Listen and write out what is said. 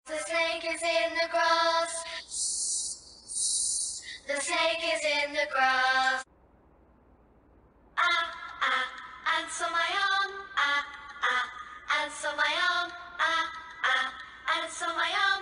The snake is in the grass. The snake is in the grass. Ah, ah, ants on my arm. Ah, ah, ants on my arm. Ah, ah, ants on my arm.